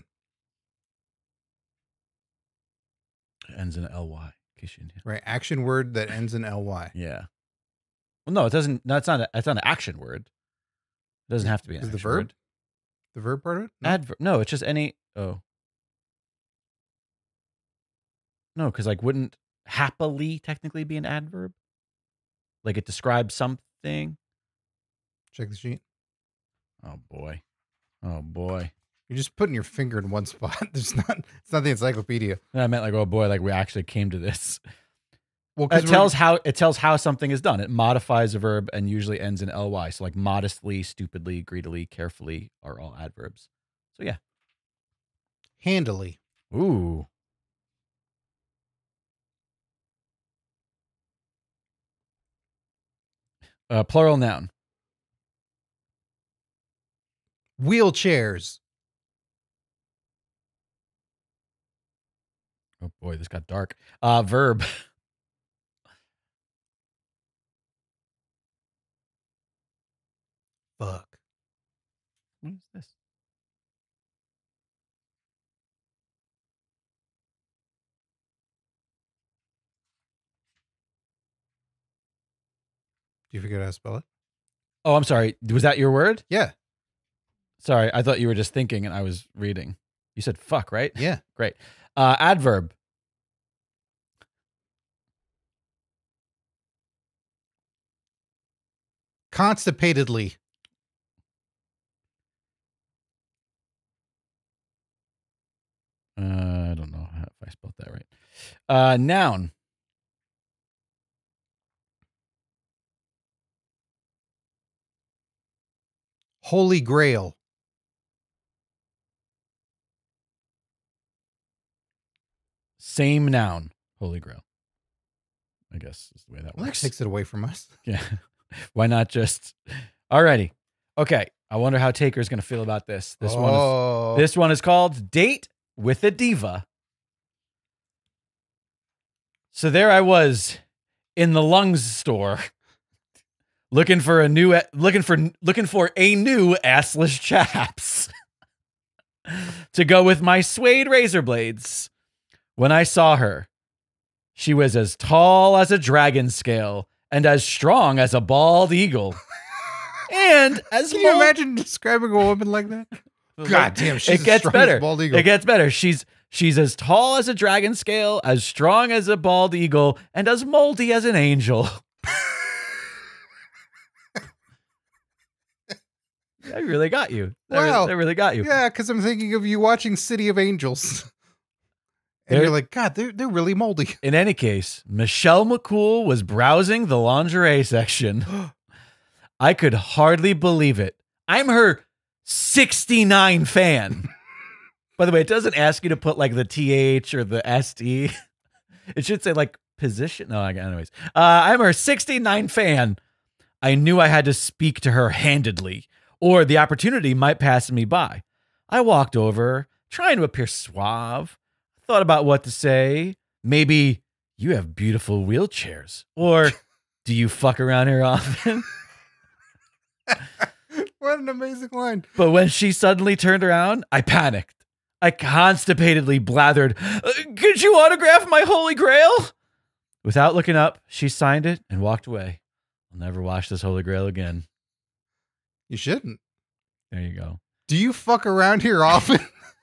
It ends in a L Y. In case you didn't. Right. Action word that ends in L Y. Yeah. Well, no, it doesn't. No, it's not. A, it's not an action word. It doesn't have to be an Is action the verb? word. The verb part of it? No. Adverb. No, it's just any. Oh. No, because like wouldn't happily technically be an adverb? Like it describes something. Check the sheet. Oh boy. Oh boy. You're just putting your finger in one spot. There's not. It's not the encyclopedia. And I meant like, oh boy, like we actually came to this. Well, It tells how it tells how something is done. It modifies a verb and usually ends in L Y. So like modestly, stupidly, greedily, carefully are all adverbs. So yeah. handily. Ooh. Uh, plural noun. Wheelchairs. Oh boy, this got dark. Uh, verb. Fuck. What is this? Do you forget how to spell it? Oh, I'm sorry. Was that your word? Yeah. Sorry, I thought you were just thinking and I was reading. You said fuck, right? Yeah. Great. Uh, adverb. Constipatedly. Uh, I don't know if I spelled that right. Uh, noun. Holy Grail. Same noun. Holy Grail. I guess is the way that Well, that works. takes it away from us. Yeah. Why not just? Alrighty. Okay. I wonder how Taker's going to feel about this. This one oh. is this one is called Date with a Diva. So there I was in the lungs store looking for a new looking for looking for a new assless chaps to go with my suede razor blades. When I saw her, she was as tall as a dragon scale and as strong as a bald eagle. And as Can you mold- imagine describing a woman like that? God damn, she's it gets as strong better. as a bald eagle. It gets better. She's she's as tall as a dragon scale, as strong as a bald eagle, and as moldy as an angel. That really got you. That, Wow. really, that really got you. Yeah, because I'm thinking of you watching City of Angels. And There- you're like, God, they're, they're really moldy. In any case, Michelle McCool was browsing the lingerie section. I could hardly believe it. I'm her sixty-nine fan. By the way, it doesn't ask you to put like the T H or the S T. It should say like position. No, anyways. Uh, I'm her sixty-nine fan. I knew I had to speak to her handedly, or the opportunity might pass me by. I walked over, trying to appear suave. Thought about what to say. Maybe, you have beautiful wheelchairs. Or, do you fuck around here often? What an amazing line. But when she suddenly turned around, I panicked. I constipatedly blathered, "Uh, could you autograph my Holy Grail? Without looking up, she signed it and walked away. I'll never wash this Holy Grail again. You shouldn't. There you go. Do you fuck around here often?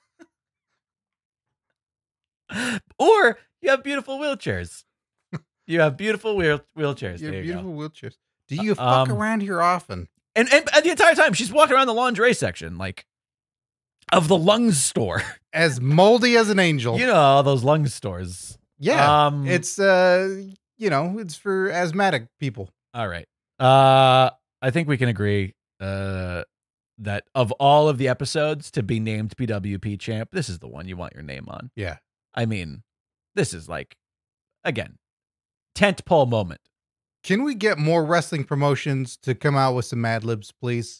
Or you have beautiful wheelchairs. You have beautiful wheel- wheelchairs. You There have you beautiful go. wheelchairs. Do you fuck Um, around here often? And, and and the entire time she's walking around the lingerie section, like of the lungs store. As moldy as an angel. You know, all those lungs stores. Yeah. Um, it's, uh, you know, it's for asthmatic people. All right. Uh, I think we can agree uh, that of all of the episodes to be named P W P champ, this is the one you want your name on. Yeah. I mean, this is like, again, tentpole moment. Can we get more wrestling promotions to come out with some Mad Libs, please?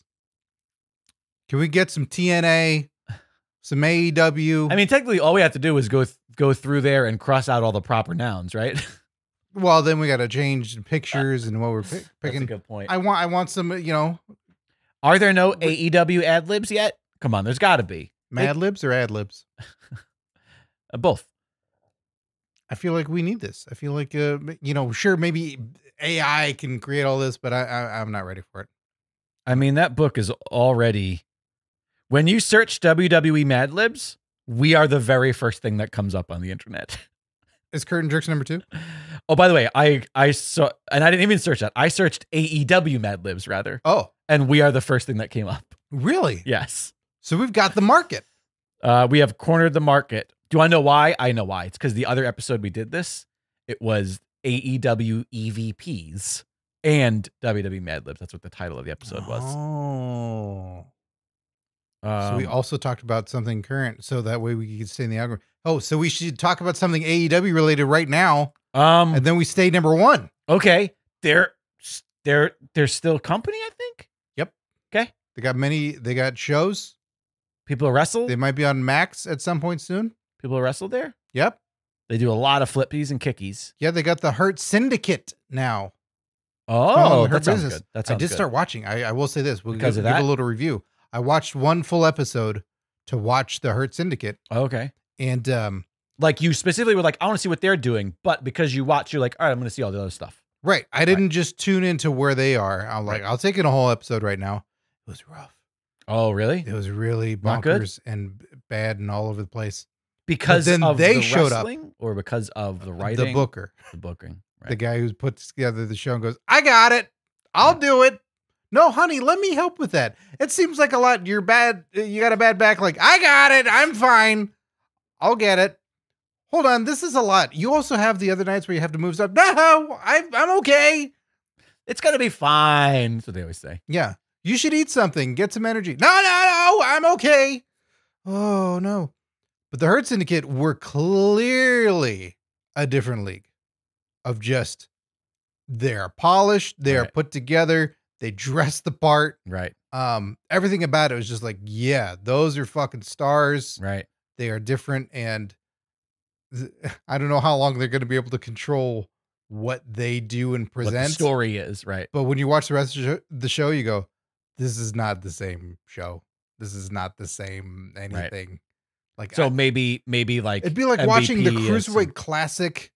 Can we get some T N A, some A E W? I mean, technically, all we have to do is go th- go through there and cross out all the proper nouns, right? Well, then we got to change the pictures and what we're pick- picking. That's a good point. I want, I want some, you know. Are there no A E W ad libs yet? Come on, there's got to be. Mad Libs or ad libs? Uh, both. I feel like we need this. I feel like, uh, you know, sure, maybe A I can create all this, but I, I, I'm not ready for it. I mean, that book is already. When you search W W E Mad Libs, we are the very first thing that comes up on the internet. Is Curtain Jerks number two? Oh, by the way, I I saw, and I didn't even search that. I searched A E W Mad Libs rather. Oh, and we are the first thing that came up. Really? Yes. So we've got the market. Uh, we have cornered the market. Do I know why? I know why. It's because the other episode we did this, it was A E W E V Ps and W W E Mad Libs. That's what the title of the episode was. Oh. Um, So we also talked about something current, so that way we could stay in the algorithm. Oh, so we should talk about something A E W related right now, um, and then we stay number one. okay. They're they're they're still company, I think. Yep. Okay. They got many. They got shows. People wrestle. They might be on Max at some point soon. People wrestle there. Yep. They do a lot of flippies and kickies. Yeah, they got the Hurt Syndicate now. Oh, Her that sounds business. good. That I sounds did good. start watching. I, I will say this. We'll Because give, of give that? a little review. I watched one full episode to watch the Hurt Syndicate, Okay. and um, Like you specifically were like, I want to see what they're doing, but because you watch, you're like, all right, I'm going to see all the other stuff. right. I didn't just tune into where they are. I'm like, Right. I'll take in a whole episode right now. It was rough. Oh, really? It was really Not good? bonkers and b- bad and all over the place. Because then of they the showed up. wrestling or because of the writing? The booker, The booking. Right. the guy who's put together the show, and goes, "I got it. I'll do it." No, honey, let me help with that. It seems like a lot. You're bad. You got a bad back. Like, I got it. I'm fine. I'll get it. Hold on. This is a lot. You also have the other nights where you have to move stuff. No, I, I'm okay. It's going to be fine. That's what they always say. Yeah. You should eat something. Get some energy. No, no, no. I'm okay. Oh, no. But the Hurt Syndicate were clearly a different league of just they're polished. They're Right. put together. They dress the part. Right. Um, everything about it was just like, yeah, those are fucking stars. Right. They are different. And th- I don't know how long they're going to be able to control what they do and What the present. story is. Right. But when you watch the rest of the show- the show, you go, this is not the same show. This is not the same anything. Like, So I- maybe, maybe like it'd be like M V watching the P is Cruiserweight some- Classic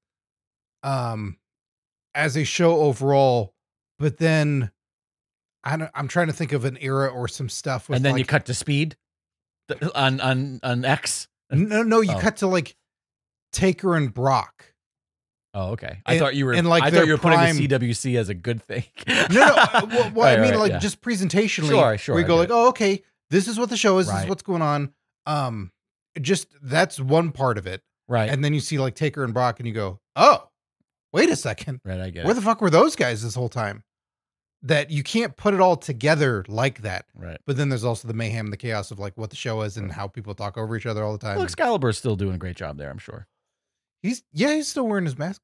um, as a show overall. But then I don't, I'm trying to think of an era or some stuff. With and then like, you cut to speed th- on, on, on X. No, no, you Oh. cut to like Taker and Brock. Oh, okay. I And- thought you were, and, like, I their thought you were putting prime- the C W C as a good thing. No, no. uh, well, well, I Right, mean, right, like yeah. just presentationally. Sure, sure, We I go get like, it. oh, okay, this is what the show is. This Right. is what's going on. Um, just that's one part of it. Right. And then you see like Taker and Brock, and you go, oh, wait a second. right. I get Where it. the fuck were those guys this whole time? That you can't put it all together like that. Right. But then there's also the mayhem, the chaos of like what the show is and how people talk over each other all the time. Well, Excalibur's still doing a great job there, I'm sure. He's yeah, he's still wearing his mask.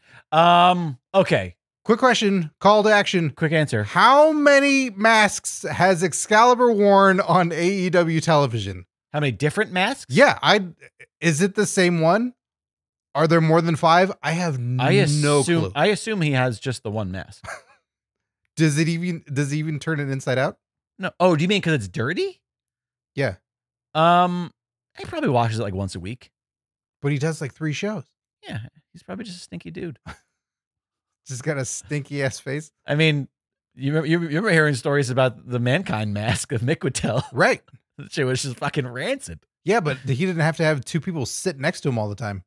Um, okay. Quick question, call to action. Quick answer. How many masks has Excalibur worn on A E W television? How many different masks? Yeah, I is it the same one? Are there more than five? I have I assume, no clue. I assume he has just the one mask. Does it even does he even turn it inside out? No. Oh, do you mean because it's dirty? Yeah, Um, he probably washes it like once a week. but he does like three shows. Yeah, he's probably just a stinky dude. Just got a stinky ass face. I mean, you remember, you remember hearing stories about the Mankind mask of Mick would tell. Right. That shit was just fucking rancid. Yeah, but he didn't have to have two people sit next to him all the time.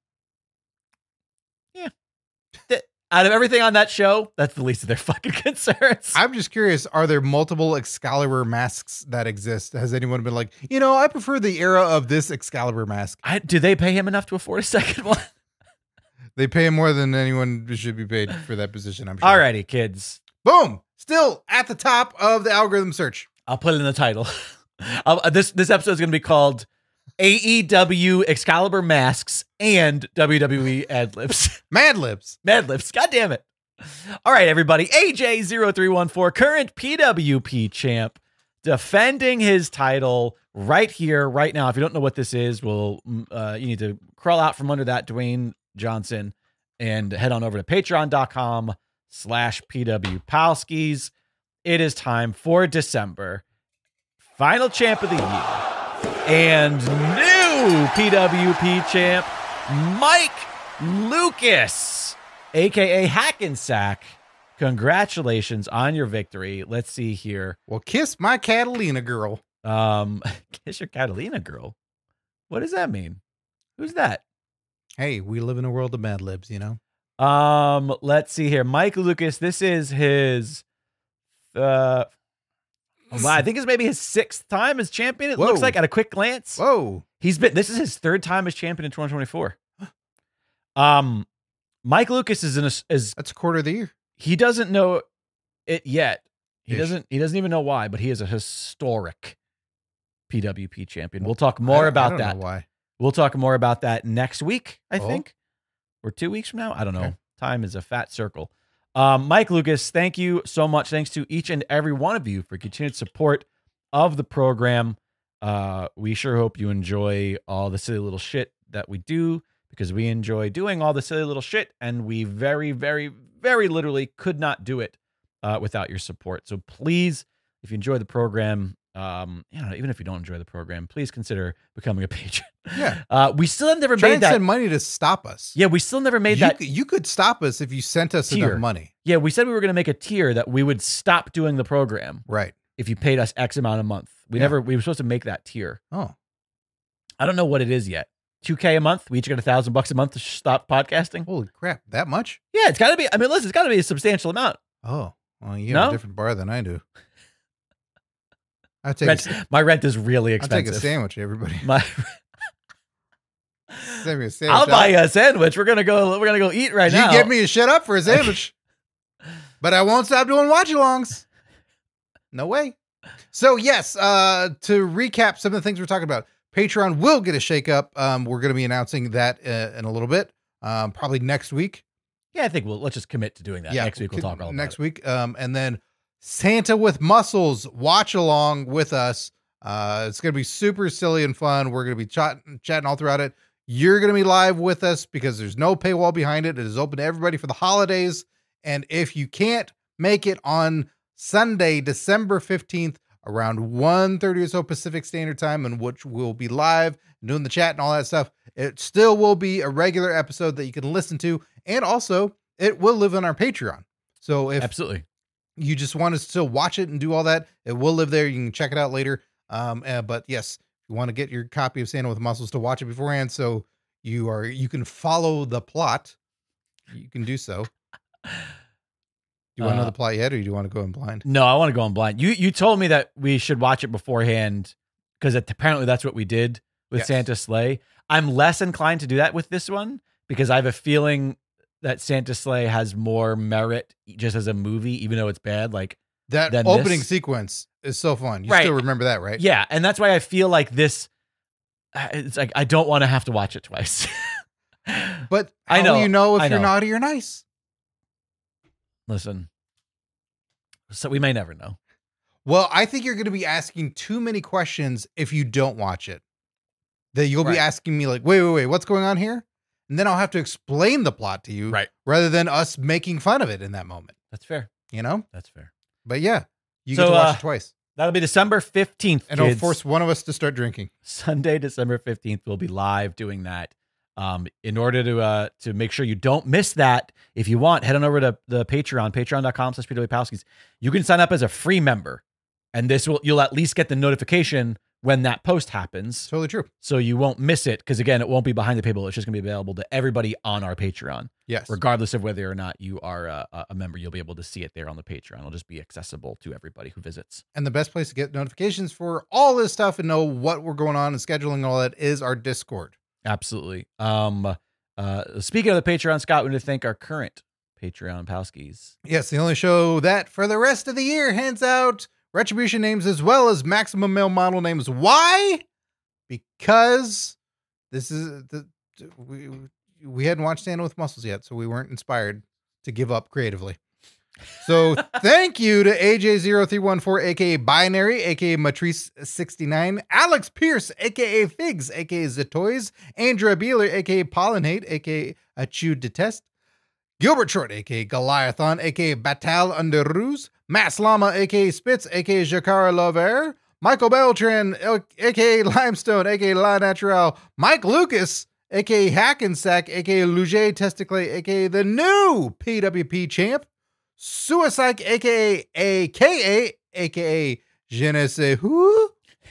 Th- Out of everything on that show, that's the least of their fucking concerns. I'm just curious, are there multiple Excalibur masks that exist? Has anyone been like, you know, I prefer the era of this Excalibur mask? I, do they pay him enough to afford a second one? They pay him more than anyone should be paid for that position, I'm sure. Alrighty, kids. Boom. Still at the top of the algorithm search. I'll put it in the title. I'll, this this episode is going to be called A E W Excalibur masks and W W E Mad Libs. Mad Libs. Mad Libs. God damn it. All right, everybody. A J zero three one four, current P W P champ, defending his title right here, right now. If you don't know what this is, well, uh, you need to crawl out from under that Dwayne Johnson and head on over to patreon.com slash PW Palskis. It is time for December. Final champ of the year. And new P W P champ, Mike Lucas, a k a Hackensack. Congratulations on your victory. Let's see here. Well, kiss my Catalina girl. Um, kiss your Catalina girl. What does that mean? Who's that? Hey, we live in a world of Mad Libs, you know? Um, let's see here. Mike Lucas, this is his, uh, well, I think it's maybe his sixth time as champion. It Whoa. looks like at a quick glance. Whoa. He's been, this is his third time as champion in twenty twenty-four. Um, Mike Lucas is in a, is, That's a quarter of the year. he doesn't know it yet. He Ish. doesn't, he doesn't even know why, but he is a historic P W P champion. We'll talk more I- I about don't that. know why? We'll talk more about that next week, I Oh. think, or two weeks from now. I don't know. Okay. Time is a fat circle. Um, Mike Lucas, thank you so much. Thanks to each and every one of you for continued support of the program. Uh, we sure hope you enjoy all the silly little shit that we do, because we enjoy doing all the silly little shit, and we very, very, very literally could not do it uh, without your support. So please, if you enjoy the program, um, you know, even if you don't enjoy the program, please consider becoming a patron. Yeah. Uh, we still have never Try made and that. send money to stop us. Yeah, we still never made you, that. could- you could stop us if you sent us tier. enough money. Yeah, we said we were going to make a tier that we would stop doing the program Right. if you paid us X amount a month. We Yeah. never, we were supposed to make that tier. Oh. I don't know what it is yet. two K a month. We each get a thousand bucks a month to stop podcasting. Holy crap. That much? Yeah, it's got to be. I mean, listen, it's got to be a substantial amount. Oh. Well, you have No? a different bar than I do. I'll take, Rent, a, my rent is really I'll expensive. take a sandwich, everybody. My, Send me a sandwich. I'll buy you a sandwich. We're gonna go. We're gonna go eat right you now. get me to shut up for a sandwich. But I won't stop doing watch-alongs. No way. So yes, uh, to recap some of the things we're talking about, Patreon will get a shakeup. Um, we're going to be announcing that uh, in a little bit, um, probably next week. Yeah, I think we'll let's just commit to doing that. Yeah, Next week we'll talk all about next it. week. Um, and then Santa with Muscles watch along with us. Uh, it's going to be super silly and fun. We're going to be chatting, chatting all throughout it. You're going to be live with us because there's no paywall behind it. It is open to everybody for the holidays. And if you can't make it on Sunday, December fifteenth, around one thirty or so Pacific Standard Time, in which we'll be live and doing the chat and all that stuff, it still will be a regular episode that you can listen to. And also, it will live on our Patreon. So if Absolutely. you just want to still watch it and do all that, it will live there. You can check it out later. Um, uh, but yes, if you want to get your copy of Santa with Muscles to watch it beforehand, so you are you can follow the plot, you can do so. Do you want to know Uh, the plot yet, or do you want to go in blind? No, I want to go on blind. You you told me that we should watch it beforehand because apparently that's what we did with Yes. Santa Sleigh. I'm less inclined to do that with this one because I have a feeling that Santa Sleigh has more merit just as a movie, even though it's bad. Like, That Then opening this- sequence is so fun. You Right. still remember that, right? yeah, and that's why I feel like this. It's like I don't want to have to watch it twice. But how I know, do you know if I you're know. naughty or nice? Listen, so we may never know. Well, I think you're going to be asking too many questions if you don't watch it. That you'll Right. be asking me like, wait, wait, wait, what's going on here? And then I'll have to explain the plot to you, Right. rather than us making fun of it in that moment, That's fair. you know? That's fair. But yeah, you So, get to watch uh, it twice. That'll be December fifteenth. And it'll kids. force one of us to start drinking. Sunday, December fifteenth, we'll be live doing that. Um, in order to uh to make sure you don't miss that, if you want, head on over to the Patreon, patreon.com slash PW Palskis. You can sign up as a free member, and this will you'll at least get the notification when that post happens. Totally true. So you won't miss it, because again, it won't be behind the paywall. It's just gonna be available to everybody on our Patreon. Yes. Regardless of whether or not you are a, a member, you'll be able to see it there on the Patreon. It'll just be accessible to everybody who visits. And the best place to get notifications for all this stuff and know what we're going on and scheduling and all that is our Discord. Absolutely. Um, uh, speaking of the Patreon, Scott, we need to thank our current Patreon Palskis. Yes, the only show that for the rest of the year hands out Retribution names as well as Maximum Male Model names. Why? because this is the we we hadn't watched Stand with Muscles yet, so we weren't inspired to give up creatively. So thank you to A J zero three one four, aka Binary, aka Matrice sixty-nine, Alex Pierce, aka Figs, aka Zatoys, Andrea Beeler, aka Pollinate, aka Achu Detest, Gilbert Short, aka Goliathon, aka Batal Under Ruse, Mass Llama, aka Spitz, aka Jakara Lover, Michael Beltran, aka Limestone, aka La Natural, Mike Lucas, aka Hackensack, aka Luger Testicle, aka the new P W P champ, Suicide, aka A K A, aka Je ne sais who,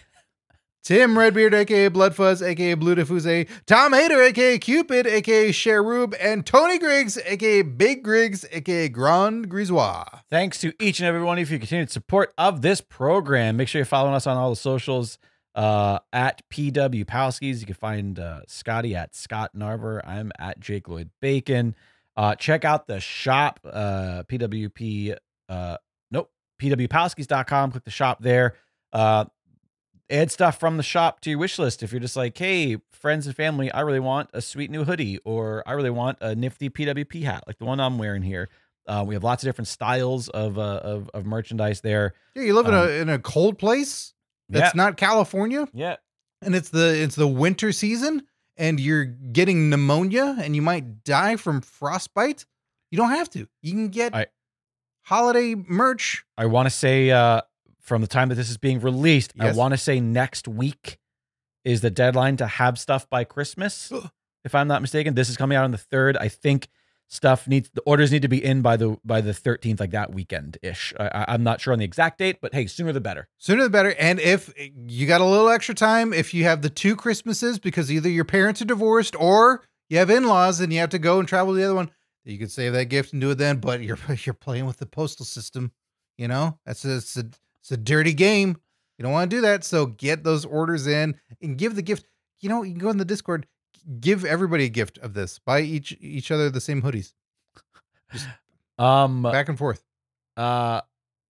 Tim Redbeard, aka Bloodfuzz, aka Blue Diffuse, Tom Hader, aka Cupid, aka Cherub, and Tony Griggs, aka Big Griggs, aka Grand Grisois. Thanks to each and every one of you for your continued support of this program. Make sure you're following us on all the socials uh, at P W Palskis. You can find uh, Scotty at Scott Narver. I'm at Jake Lloyd Bacon. Uh, check out the shop, uh, P W P, uh, nope, P W Palskis dot com. Click the shop there. Uh, add stuff from the shop to your wish list. If you're just like, hey, friends and family, I really want a sweet new hoodie, or I really want a nifty P W P hat, like the one I'm wearing here. Uh, we have lots of different styles of, uh, of, of merchandise there. Yeah, you live um, in a, in a cold place that's yeah. not California. Yeah. And it's the, it's the winter season, and you're getting pneumonia and you might die from frostbite. You don't have to. You can get I, holiday merch. I want to say, uh, from the time that this is being released, Yes. I want to say next week is the deadline to have stuff by Christmas. If I'm not mistaken, this is coming out on the third. I think stuff needs, the orders need to be in by the, by the thirteenth, like that weekend ish. I, I'm not sure on the exact date, but hey, sooner the better. Sooner the better. And if you got a little extra time, if you have the two Christmases, because either your parents are divorced or you have in-laws and you have to go and travel to the other one, you could save that gift and do it then, but you're, you're playing with the postal system. You know, that's a, it's a, it's a dirty game. You don't want to do that. So get those orders in and give the gift. You know, you can go in the Discord, give everybody a gift of this. Buy each each other the same hoodies. Just um, back and forth. Uh,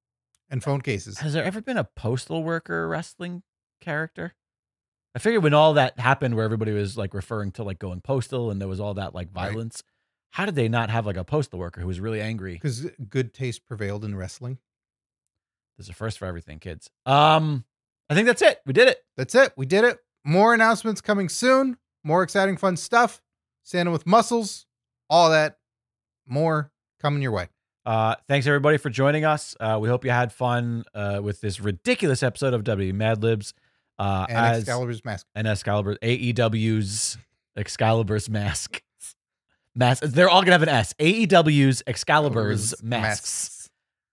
and phone cases. Has there ever been a postal worker wrestling character? I figured when all that happened, where everybody was like referring to like going postal and there was all that like violence, right. How did they not have like a postal worker who was really angry? Because good taste prevailed in wrestling. There's a first for everything, kids. Um, I think that's it. We did it. That's it. We did it. More announcements coming soon. More exciting, fun stuff. Standing with muscles. All that. More coming your way. Uh, thanks everybody for joining us. Uh, we hope you had fun uh, with this ridiculous episode of W W E Mad Libs. Uh, and as, Excalibur's mask. And Excalibur, A E W's Excalibur's mask. Mask. They're all gonna have an S. A E W's Excalibur's masks. masks.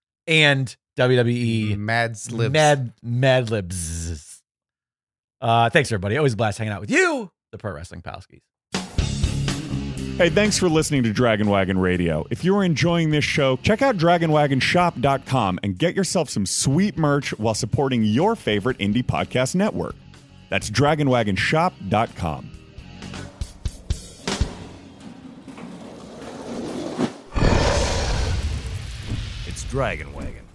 And W W E Mad Libs. Mad Mad Libs. Uh, thanks everybody. Always a blast hanging out with you, the Pro Wrestling Palskis. Hey, thanks for listening to Dragon Wagon Radio. If you're enjoying this show, check out dragon wagon shop dot com and get yourself some sweet merch while supporting your favorite indie podcast network. That's dragon wagon shop dot com. It's Dragon Wagon.